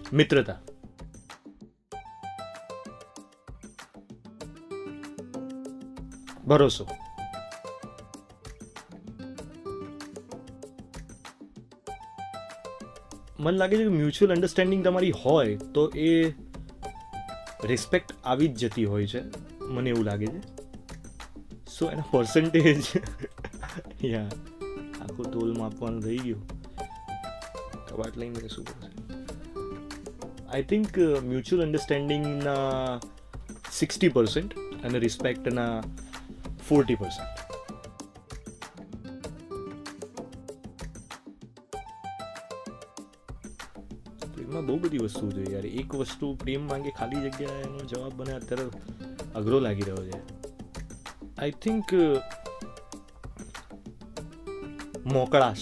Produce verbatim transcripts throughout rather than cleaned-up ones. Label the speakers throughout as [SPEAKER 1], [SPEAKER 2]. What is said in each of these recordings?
[SPEAKER 1] મિત્રતા, ભરોસો, મને લાગે છે કે મ્યુચ્યુઅલ અન્ડરસ્ટેન્ડિંગ તમારી હોય તો એ રિસ્પેક્ટ આવી જ જતી હોય છે, મને એવું લાગે છે. સો એના પર્સન્ટેજ યા આખું તોલ માપવાનું થઈ ગયું, કબાટ લઈને શું કરશે. આઈ થિંક મ્યુચ્યુઅલ અન્ડરસ્ટેન્ડિંગના સિક્સટી પર્સન્ટ અને રિસ્પેક્ટના ફોર્ટી પર્સન્ટ. પ્રેમમાં બહુ બધી વસ્તુ છે યાર. એક વસ્તુ પ્રેમ માંગે ખાલી જગ્યા, એનો જવાબ મને અત્યારે અઘરો લાગી રહ્યો છે. આઈ થિંક મોકળાશ.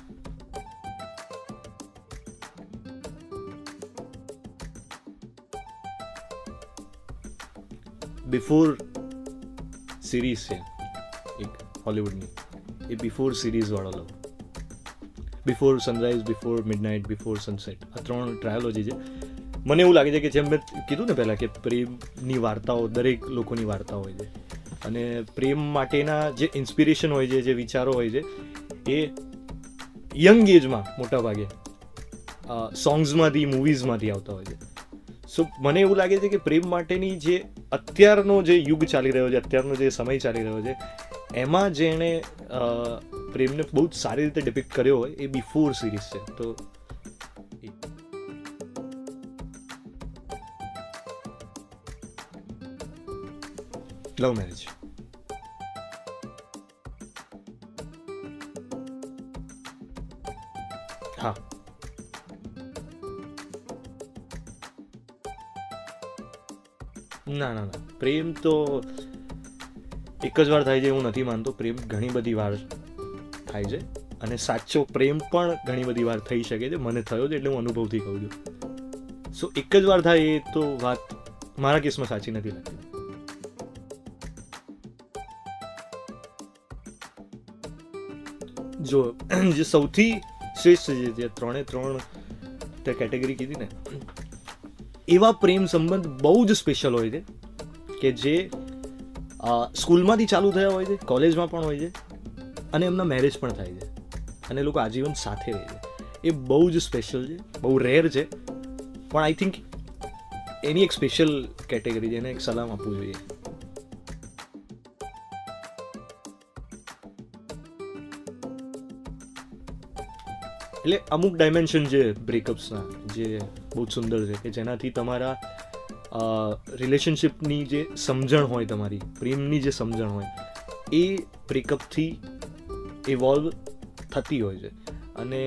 [SPEAKER 1] બિફોર સિરીઝ છે એક હોલિવૂડની, એ બિફોર સિરીઝ વાળો love. Before sunrise, before midnight, before sunset, આ ત્રણ ટ્રાયોલોજી છે. મને એવું લાગે છે કે જેમ મેં કીધું ને પહેલાં કે પ્રેમની વાર્તાઓ દરેક લોકોની વાર્તા હોય છે, અને પ્રેમ માટેના જે ઇન્સ્પિરેશન હોય છે, જે વિચારો હોય છે, એ યંગ એજમાં મોટા ભાગે સોંગ્સમાંથી, મૂવીઝમાંથી આવતા હોય છે. સો મને એવું લાગે છે કે પ્રેમ માટેની જે અત્યારનો જે યુગ ચાલી રહ્યો છે, અત્યારનો જે સમય ચાલી રહ્યો છે, એમાં જેણે પ્રેમને બહુ જ સારી રીતે ડિપિક્ટ કર્યો હોય એ બિફોર સિરીઝ છે. તો લવ મેરેજ. હા, ના ના ના પ્રેમ તો એક જ વાર થાય છે એવું નથી માનતો. પ્રેમ ઘણી બધી વાર થાય છે, અને સાચો પ્રેમ પણ ઘણી બધી વાર થઈ શકે છે. મને થયો છે એટલે હું અનુભવથી કહું છું. સો એક જ વાર થાય એ તો વાત મારા કેસમાં સાચી નથી લાગતી. જો જે સૌથી શ્રેષ્ઠ છે, ત્રણે ત્રણ તે કેટેગરી કીધી ને, એવા પ્રેમ સંબંધ બહુ જ સ્પેશિયલ હોય છે કે જે સ્કૂલમાંથી ચાલુ થયા હોય છે, કોલેજમાં પણ હોય છે, અને એમના મેરેજ પણ થાય છે, અને લોકો આજીવન સાથે રહે છે. એ બહુ જ સ્પેશિયલ છે, બહુ રેર છે, પણ આઈ થિંક એની એક સ્પેશિયલ કેટેગરી છે, એને એક સલામ આપવું જોઈએ. એટલે અમુક ડાયમેન્શન છે બ્રેકઅપ્સના જે બહુ જ સુંદર છે, કે જેનાથી તમારા રિલેશનશિપની જે સમજણ હોય, તમારી પ્રેમની જે સમજણ હોય, એ બ્રેકઅપથી ઇવોલ્વ થતી હોય છે. અને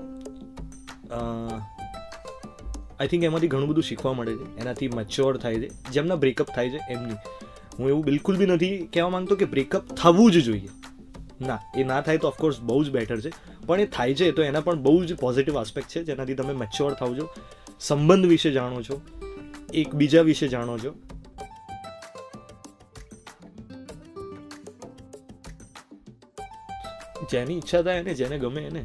[SPEAKER 1] આઈ થિંક એમાંથી ઘણું બધું શીખવા મળે છે, એનાથી મેચ્યોર થાય છે. જેમના બ્રેકઅપ થાય છે એમની, હું એવું બિલકુલ બી નથી કહેવા માંગતો કે બ્રેકઅપ થવું જ જોઈએ. ના, એ ના થાય તો ઓફકોર્સ બહુ જ બેટર છે, પણ એ થાય છે તો એના પણ બહુ જ પોઝિટિવ આસ્પેક્ટ છે, જેનાથી તમે મેચ્યોર થાવ છો, સંબંધ વિશે જાણો છો, એકબીજા વિશે જાણો છો. જેની ઈચ્છા થાય એને, જેને ગમે એને.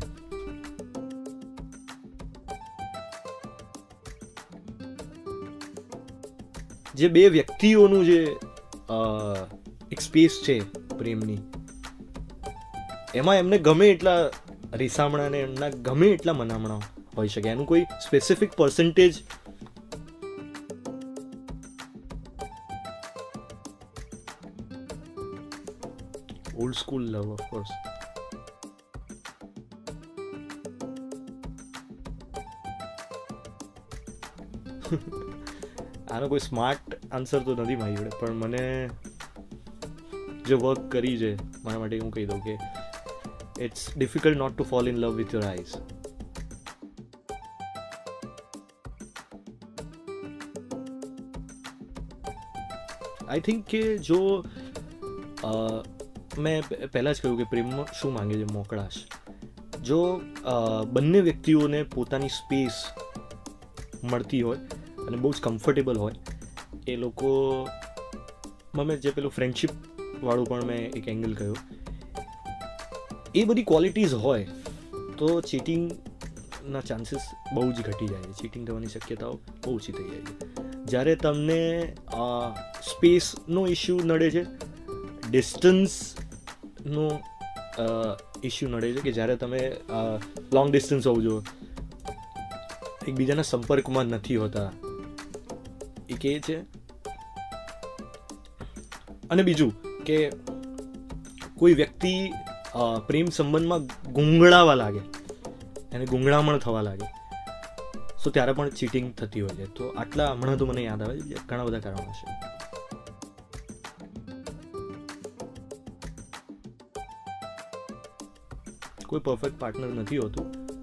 [SPEAKER 1] જે બે વ્યક્તિઓનું જે એક સ્પેસ છે પ્રેમની, એમાં એમને ગમે એટલા રીસામણા ને એમના ગમે એટલા મનામણા હોઈ શકે, એનું કોઈ specific percentage old school love of course. આનો કોઈ સ્માર્ટ આન્સર તો નથી મારી જોડે, પણ મને જે વર્ક કરી છે મારા માટે હું કહી દઉં કે it's difficult not to fall in love with your eyes. I think કે જો મેં પહેલાં જ કહ્યું કે પ્રેમમાં શું માંગે છે, મોકળાશ. જો બંને વ્યક્તિઓને પોતાની સ્પેસ મળતી હોય અને બહુ જ કમ્ફર્ટેબલ હોય, એ લોકોમાં મેં જે પેલું ફ્રેન્ડશિપ વાળું પણ મેં એક એંગલ કહ્યું, એ બધી ક્વોલિટીઝ હોય તો ચીટિંગ ના ચાન્સીસ બહુ જ ઘટી જાય છે, ચીટિંગ થવાની શક્યતાઓ બહુ ઓછી થઈ જાય છે. જ્યારે તમને સ્પેસનો ઇસ્યુ નડે છે, ડિસ્ટન્સનો ઇસ્યુ નડે છે, કે જ્યારે તમે લોંગ ડિસ્ટન્સ હોવું જો, એકબીજાના સંપર્કમાં નથી હોતા, એ કહે છે. અને બીજું કે કોઈ વ્યક્તિ પ્રેમ સંબંધમાં ગુંગળાવા લાગે, એને ગુંગળામણ થવા લાગે, સો ત્યારે પણ ચીટિંગ થતી હોય છે. તો આટલા હમણાં તો મને યાદ આવે છે, ઘણા બધા કારણો છે. કોઈ પરફેક્ટ પાર્ટનર નથી હોતું.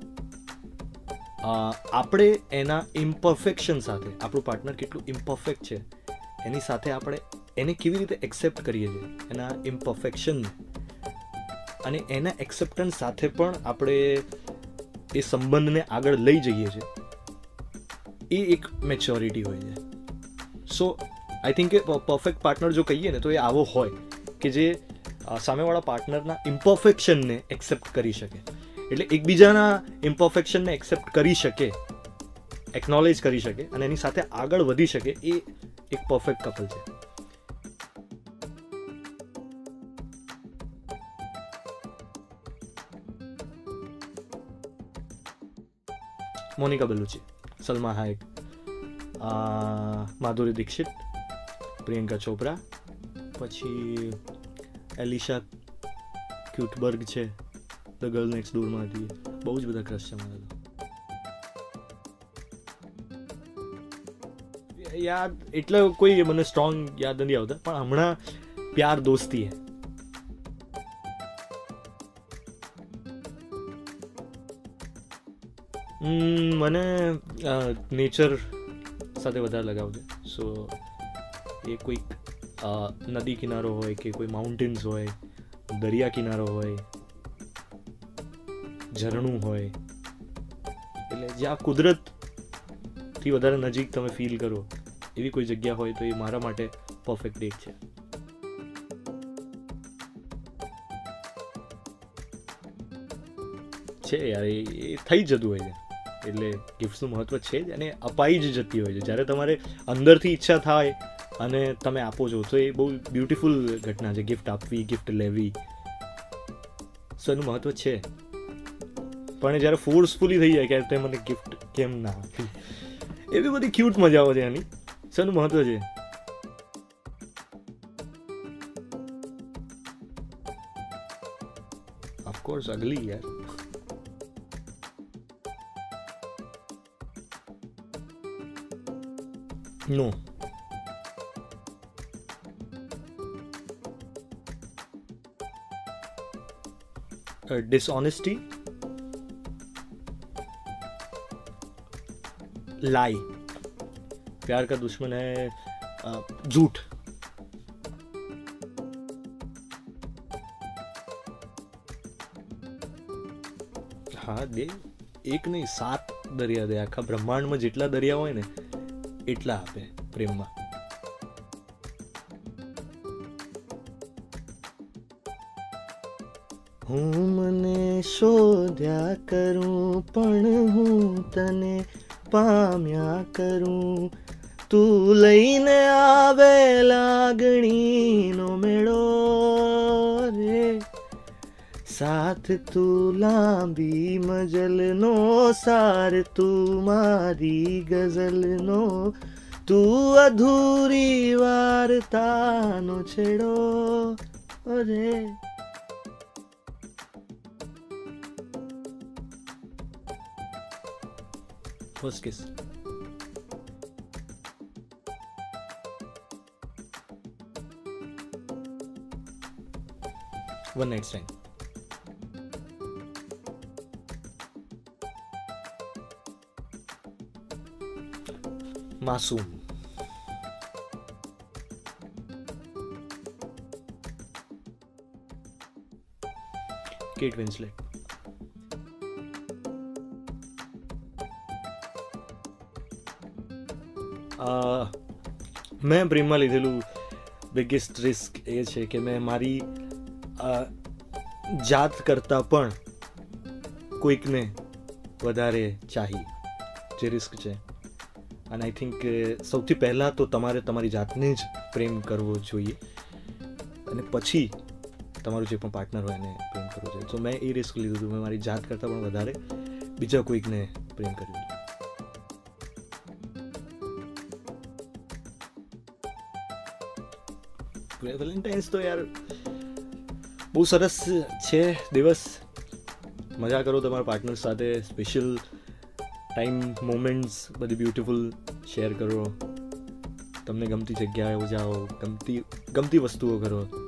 [SPEAKER 1] આપણે એના ઇમ્પરફેક્શન સાથે, આપણું પાર્ટનર કેટલું ઇમ્પરફેક્ટ છે એની સાથે આપણે એને કેવી રીતે એક્સેપ્ટ કરીએ છીએ, એના ઇમ્પરફેક્શનને, અને એના એક્સેપ્ટન્સ સાથે પણ આપણે એ સંબંધને આગળ લઈ જઈએ છીએ, એ એક મેચ્યોરિટી હોય છે. સો આઈ થિંક કે પરફેક્ટ પાર્ટનર જો કહીએ ને તો એ આવો હોય કે જે સામેવાળા પાર્ટનરના ઇમ્પરફેક્શનને એક્સેપ્ટ કરી શકે, એટલે એકબીજાના ઇમ્પરફેક્શનને એક્સેપ્ટ કરી શકે, એકનોલેજ કરી શકે અને એની સાથે આગળ વધી શકે, એ એક પરફેક્ટ કપલ છે. Monica Bellucci, Salma Hayek, Madhuri Dixit, Priyanka Chopra, પછી એલિશા ક્યુટબર્ગ છે, ધ ગર્લ નેક્સ્ટ ડોરમાં હતી. બહુ જ બધા ક્રશ છે મારા તો. યાદ એટલે કોઈ મને સ્ટ્રોંગ યાદ નથી આવતા, પણ હમણાં પ્યાર દોસ્તી હે. મને નેચર સાથે વધારે લગાવ છે. સો એ કોઈક નદી કિનારો હોય કે કોઈ માઉન્ટેન્સ હોય, દરિયા કિનારો હોય, ઝરણું હોય, એટલે જ્યાં કુદરતથી વધારે નજીક તમે ફીલ કરો એવી કોઈ જગ્યા હોય તો એ મારા માટે પરફેક્ટ ડેટ છે. છે યાર, એ થઈ જતું હોય છે. એટલે ગિફ્ટનું મહત્વ છે જ, અને અપાઈ જ જતી હોય છે. જ્યારે તમારે અંદરથી ઈચ્છા થાય અને તમે આપો છો તો એ બહુ બ્યુટિફુલ ઘટના છે, ગિફ્ટ આપવી, ગિફ્ટ લેવી. સો એનું મહત્વ છે. પણ જ્યારે ફોર્સફુલી થઈ જાય કે તે મને ગિફ્ટ કેમ ના આપી, એવી બધી ક્યુટ મજાઓ છે એની. સો એનું મહત્વ છે. ઓફકોર્સ અગલી યાર. No. Uh, dishonesty, lie, प्यार का दुश्मन है झूठ. હા દે, એક નહીં સાત દરિયા દે. આખા બ્રહ્માંડમાં જેટલા દરિયા હોય ને એટલા આપે પ્રેમમાં. હું મને શોધ્યા કરું પણ હું તને પામ્યા કરું, તું લઈને આવે લાગણીનો મેળો રે, સાથ તું લાંબી મજલનો સાર, તું મારી ગઝલનો, તું અધૂરી વાર્તાનો છેડો રે. First kiss. One night stand. માસૂમ. Kate Winslet. મેં પ્રેમમાં લીધેલું બિગેસ્ટ રિસ્ક એ છે કે મેં મારી જાત કરતાં પણ કોઈકને વધારે ચાહીએ, જે રિસ્ક છે. અને આઈ થિંક સૌથી પહેલાં તો તમારે તમારી જાતને જ પ્રેમ કરવો જોઈએ અને પછી તમારું જે પણ પાર્ટનર હોય એને પ્રેમ કરવો જોઈએ. તો મેં એ રિસ્ક લીધું હતું. મેં મારી જાત કરતાં પણ વધારે બીજા કોઈકને પ્રેમ કર્યું. વેલેન્ટાઇન્સ તો યાર બહુ સરસ છે દિવસ. મજા કરો તમારા પાર્ટનર સાથે, સ્પેશિયલ ટાઈમ મોમેન્ટ્સ બધી બ્યુટિફુલ શેર કરો, તમને ગમતી જગ્યાએ જાઓ, ગમતી ગમતી વસ્તુઓ કરો.